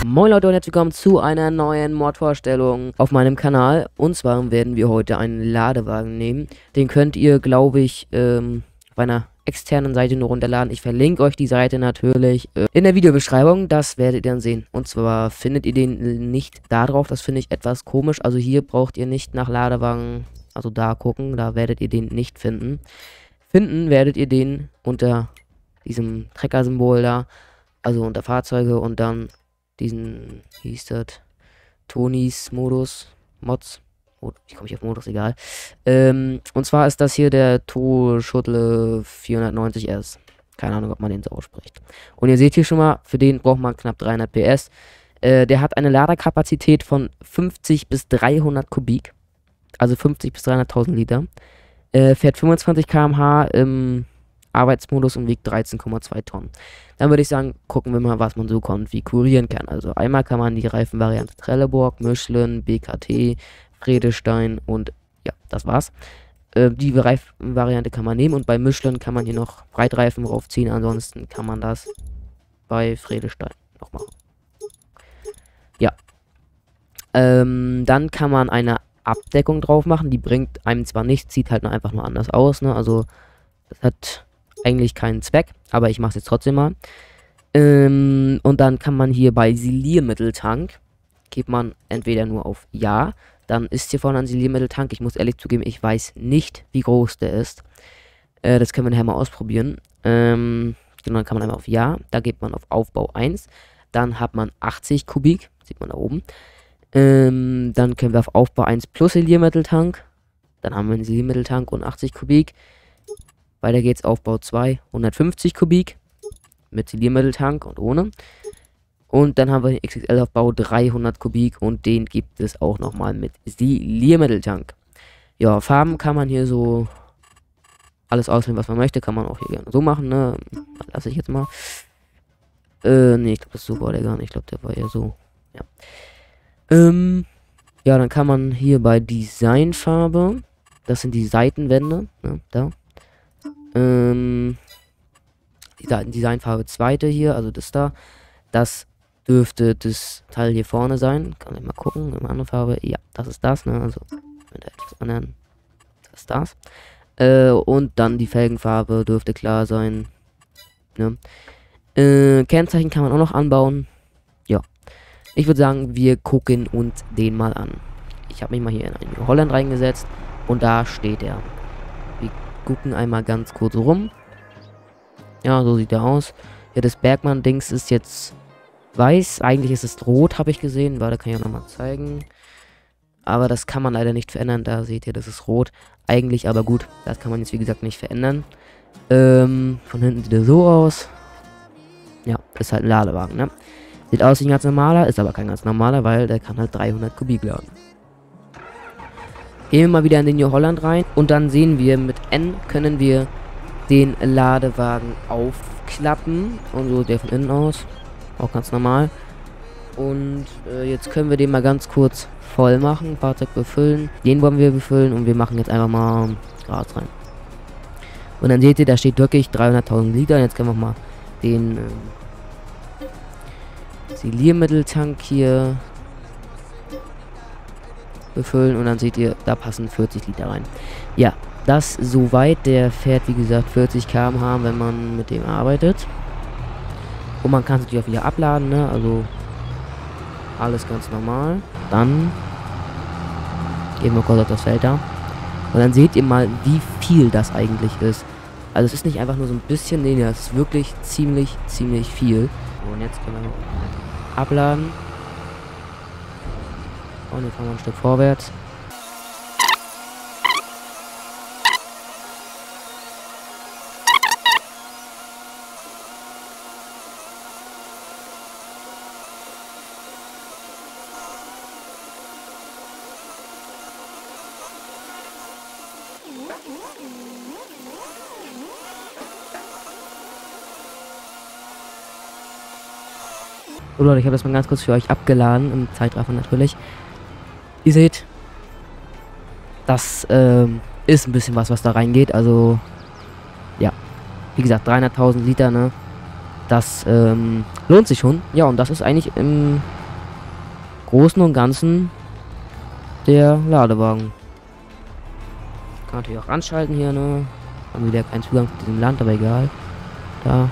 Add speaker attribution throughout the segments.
Speaker 1: Moin Leute und herzlich willkommen zu einer neuen Mod-Vorstellung auf meinem Kanal. Und zwar werden wir heute einen Ladewagen nehmen. Den könnt ihr, glaube ich, auf einer externen Seite nur runterladen. Ich verlinke euch die Seite natürlich in der Videobeschreibung. Das werdet ihr dann sehen. Und zwar findet ihr den nicht da drauf. Das finde ich etwas komisch. Also hier braucht ihr nicht nach Ladewagen, also da gucken. Da werdet ihr den nicht finden. Finden werdet ihr den unter diesem Trecker-Symbol da. Also unter Fahrzeuge und dann diesen, wie hieß das? Tonys Modus, Mods. Ich komme nicht auf Modus, egal. Und zwar ist das hier der Schuttle 490S. Keine Ahnung, ob man den so ausspricht. Und ihr seht hier schon mal, für den braucht man knapp 300 PS. Der hat eine Laderkapazität von 50 bis 300 Kubik. Also 50 bis 300.000 Liter. Fährt 25 km/h im Arbeitsmodus und wiegt 13,2 Tonnen. Dann würde ich sagen, gucken wir mal, was man so konfigurieren kann. Also einmal kann man die Reifenvariante Trelleborg, Michelin, BKT, Vredestein und ja, das war's. Die Reifenvariante kann man nehmen und bei Michelin kann man hier noch Breitreifen raufziehen. Ansonsten kann man das bei Vredestein noch machen. Ja. Dann kann man eine Abdeckung drauf machen. Die bringt einem zwar nichts, sieht halt einfach nur anders aus, ne? Also das hat eigentlich keinen Zweck, aber ich mache es jetzt trotzdem mal. Und dann kann man hier bei Siliermitteltank, geht man entweder nur auf Ja, dann ist hier vorne ein Siliermitteltank. Ich muss ehrlich zugeben, ich weiß nicht, wie groß der ist. Das können wir nachher mal ausprobieren. Genau, dann kann man einmal auf Ja, da geht man auf Aufbau 1. Dann hat man 80 Kubik, sieht man da oben. Dann können wir auf Aufbau 1 plus Siliermitteltank. Dann haben wir einen Siliermitteltank und 80 Kubik. Weiter geht's Aufbau 2, 150 Kubik. Mit Siliermitteltank und ohne. Und dann haben wir den XXL-Aufbau 300 Kubik und den gibt es auch nochmal mit Siliermitteltank. Ja, Farben kann man hier so alles auswählen, was man möchte. Kann man auch hier gerne so machen, ne? Lasse ich jetzt mal. Ne, ich glaube, das so war der gar nicht. Ich glaube, der war ja so. Ja. Ja, dann kann man hier bei Designfarbe, das sind die Seitenwände, ne? Da. Die Designfarbe zweite hier, also das da, das dürfte das Teil hier vorne sein. Kann ich mal gucken, eine andere Farbe, ja, das ist das, ne, also mit etwas anderen, das ist das. Und dann die Felgenfarbe dürfte klar sein, ne. Kennzeichen kann man auch noch anbauen, ja. Ich würde sagen, wir gucken uns den mal an. Ich habe mich mal hier in einen New Holland reingesetzt und da steht er. Wir gucken einmal ganz kurz rum. Ja, so sieht er aus. Ja, das Bergmann-Dings ist jetzt weiß. Eigentlich ist es rot, habe ich gesehen. Warte, kann ich auch nochmal zeigen. Aber das kann man leider nicht verändern. Da seht ihr, das ist rot. Eigentlich aber gut. Das kann man jetzt, wie gesagt, nicht verändern. Von hinten sieht er so aus. Ja, ist halt ein Ladewagen, ne? Sieht aus wie ein ganz normaler, ist aber kein ganz normaler, weil der kann halt 300 Kubik laden. Gehen wir mal wieder in den New Holland rein und dann sehen wir, mit N können wir den Ladewagen aufklappen und so der von innen aus, auch ganz normal. Und jetzt können wir den mal ganz kurz voll machen, Fahrzeug befüllen, den wollen wir befüllen und wir machen jetzt einfach mal Gras rein. Und dann seht ihr, da steht wirklich 300.000 Liter und jetzt können wir mal den Siliermitteltank hier befüllen und dann seht ihr, da passen 40 Liter rein. Ja, das soweit. Der fährt, wie gesagt, 40 km/h, wenn man mit dem arbeitet. Und man kann es natürlich auch wieder abladen, ne? Also alles ganz normal. Dann gehen wir kurz auf das Feld da. Und dann seht ihr mal, wie viel das eigentlich ist. Also es ist nicht einfach nur so ein bisschen, nee, das ist wirklich ziemlich viel. Und jetzt können wir abladen. Und jetzt fahren wir ein Stück vorwärts. So Leute, ich habe das mal ganz kurz für euch abgeladen, im Zeitraffer natürlich. Ihr seht, das ist ein bisschen was da reingeht, also ja, wie gesagt, 300.000 Liter, ne, das lohnt sich schon. Ja, und das ist eigentlich im Großen und Ganzen der Ladewagen. Kann natürlich auch anschalten hier, ne? Haben wieder keinen Zugang zu diesem Land, aber egal. Da.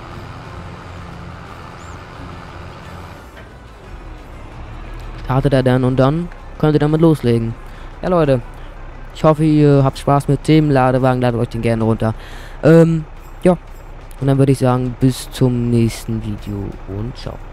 Speaker 1: Startet er dann und dann könnt ihr damit loslegen. Ja, Leute. Ich hoffe, ihr habt Spaß mit dem Ladewagen. Ladet euch den gerne runter. Ja. Und dann würde ich sagen, bis zum nächsten Video und ciao.